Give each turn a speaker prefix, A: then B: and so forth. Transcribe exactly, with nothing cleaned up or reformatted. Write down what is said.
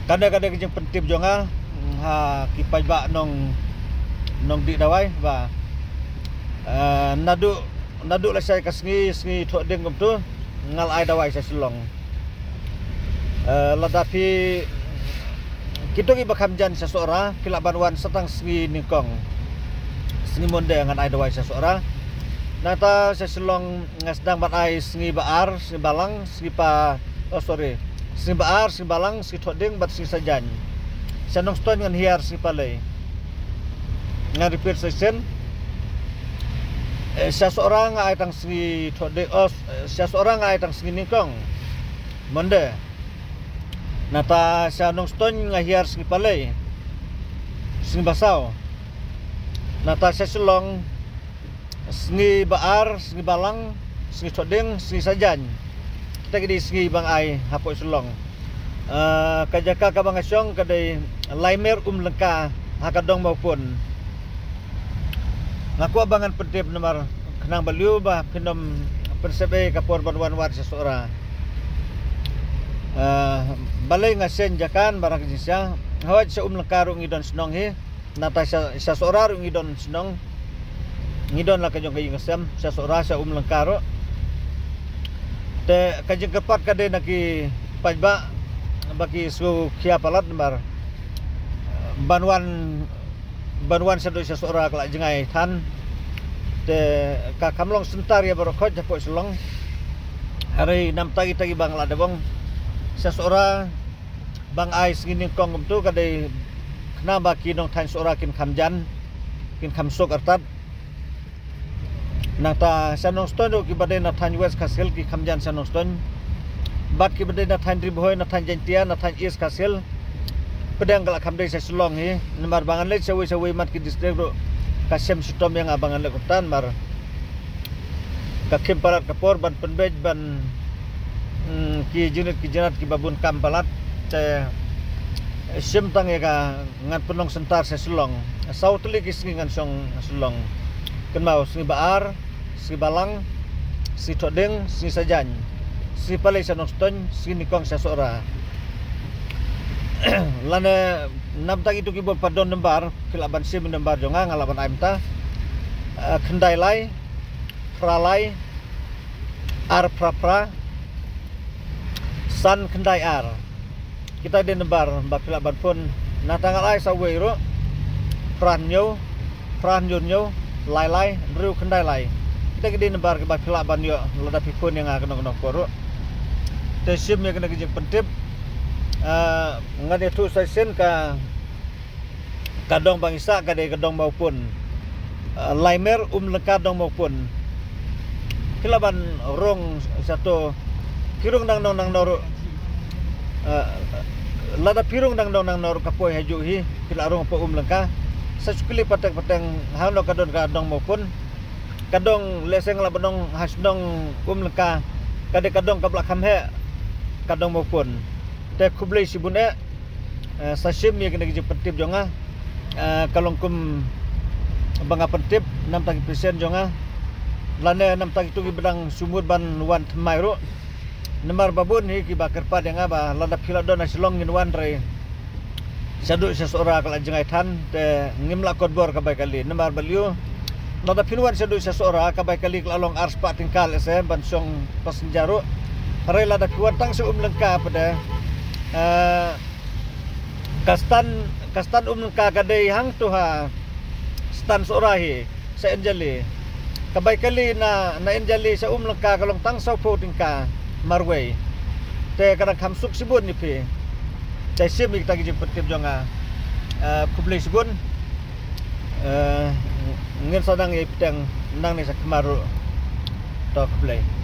A: kadang-kadang kijing pentip jonga ha kipai ba nong nong di dawai ba uh, nadu nadu la sai kasngi sngi tho ding gum tu ngal ai dawai sa silong uh, ladapi kita ki bakam jan seseorang kilaban wan setang sngi ningkong sngi monde ngan ai dawai seseorang nata sesilong ngasdang bat ai sngi baar sngi balang sngi pa oh sorry sngi baar sngi balang sngi tho ding bat sngi sajan sanong ston ngan hiar sngi palai ngan repeat session eh, seseorang ai tang sngi tho ding oh seseorang ai tang sngi ningkong monde nata sanong ston ngan hiar sngi palai sngi basau nata sesilong sngi baar, sngi balang, sngi thoding, sngi sajan. Kita kedi sngi bang ai hapoi sulong. Uh, kajaka ka bang asyong kadai laimer um lengka hakadong maupun. Ngaku abangan pedip nomor kenang beliau bah pinom persebe kapor banwan war seseorang. Uh, balai ngasen jakan barang kisah. Hawaj sa um lengka ru ngidon senong hi. Nata sa seseorang ru ngidon senong. Ngidon lah kajong kajing kesem sa sora sa um lengkaro te kajing kepat kade naki pajba bagi su kia palat bar banwan banwan sa do sa sora kala jengai tan te ka kamlong sentar ya barokot japo sulong hari nam tagi tagi bang la debong sa sora bang ai singin kong tu kade kena baki nong tan sora kin kamjan kin kamsuk artat nata sanong stone ki badai na than west kasil ki khamjan sanong stone bat ki badai na than riboy na than jentia na than east kasil pedang kala khamdai sa sulong hi namar bangan le sawi sawi mat ki district ro kasem sitom yang abangan le kutan mar kakim parat kapor ban penbej ban hmm, ki junit ki janat ki babun kam palat te sim tang ya ka ngan penong sentar sa sulong sautli ki singan song sulong kenmau sing baar si balang, si thoding, si sajan, si palai sanong ston, si nikong sa sora. Lana nam tagi tu kibo padon nembar, kilaban si menembar jonga ngalaban aimta, uh, kendai lai, pralai, ar prapra, san kendai ar. Kita di nembar mbak kilaban pun natangal ai sa weiro, pranyo, pranyonyo, lai lai, bru kendai lai. Kita kedi nembar ke bak kelaban yo lada pikun yang akan kena koru. Tesim yang kena kijing pentip. Uh, ngade tu sesen ka kadong bangsa kadai kadong maupun uh, laimer um lengka dong maupun kelaban rong satu kirung dang dong nang noru uh, lada pirung dang dong nang noru kapoi haju hi kila rong po um lengka sasukili pateng pateng halo kadon kadong maupun kadong leseng la benong hasdong um lengka kade kadong kabla kamhe kadong maupun te kublai sibune uh, sasim ye kena kijing pentip jonga uh, kalong kum banga pentip enam tagi persen jonga lane enam tagi tu bedang sumur ban wan thmai ro nemar babun hi ki bakar pa denga ba lada phila don asilong ngin wan re sadu sesora kala jengai than te ngimla kodbor ka bai kali nemar baliu nada piluan sadu sesora ka bai kali lalong ars pa tingkal se bansong pasenjaro hare lada kuat tang se um lengka pada uh, kastan kastan um lengka kadai hang tu ha stan sorahi se enjali ka bai kali na na enjali se um lengka kalong tang sau po tingka marway te kadang kamsuk sibun ni pi te sim kita gi petip jonga uh, publik sibun uh, ngin sadang ye pedang nang ni sa kemaru to play